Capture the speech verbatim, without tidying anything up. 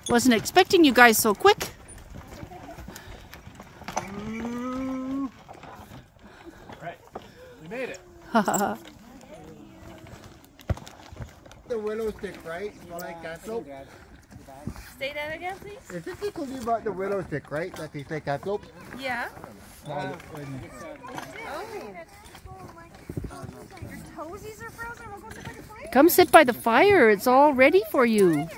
Wasn't expecting you guys so quick. Right, we made it. The willow stick, right? You like cantaloupe? Say that again, please. Is this the told you about the willow stick, right? That tastes like cantaloupe? Yeah. Uh, Oh. Your toesies are frozen. We'll go sit by the fire. Come sit by the fire. It's all ready for you.